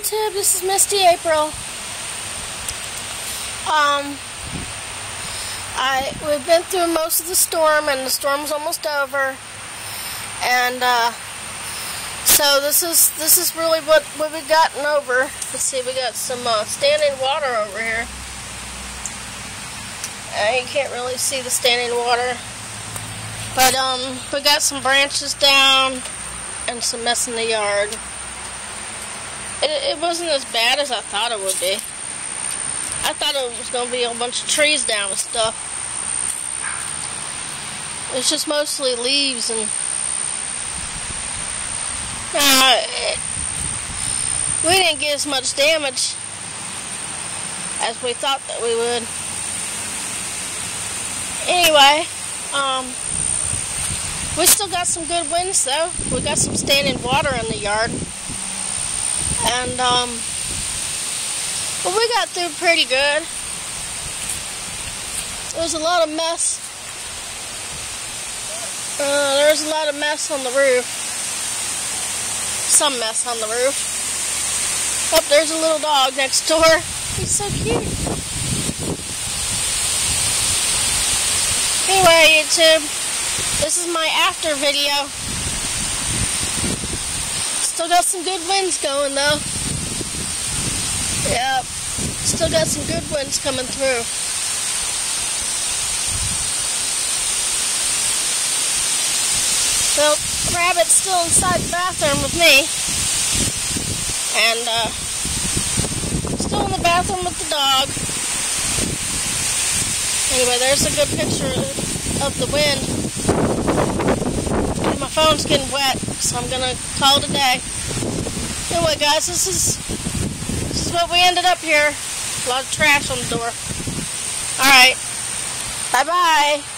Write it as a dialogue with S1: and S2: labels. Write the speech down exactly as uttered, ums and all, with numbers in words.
S1: YouTube, this is Misty April. Um, I we've been through most of the storm, and the storm's almost over. And uh, so this is this is really what what we've gotten over. Let's see, we got some uh, standing water over here. Uh, you can't really see the standing water, but um, we got some branches down and some mess in the yard. It, it wasn't as bad as I thought it would be. I thought it was going to be a bunch of trees down and stuff. It's just mostly leaves, and uh, it, we didn't get as much damage as we thought that we would. Anyway, um, we still got some good winds though. We got some standing water in the yard. And, um, well, we got through pretty good. There was a lot of mess. Uh, there was a lot of mess on the roof. Some mess on the roof. Oh, there's a little dog next door. He's so cute. Anyway, YouTube, this is my after video. Still got some good winds going though. Yep. Still got some good winds coming through. So, Rabbit's still inside the bathroom with me. And, uh, still in the bathroom with the dog. Anyway, there's a good picture of the wind. And my phone's getting wet, so I'm gonna call it a day. Anyway, guys, this is this is what we ended up here. A lot of trash on the door. All right, bye bye.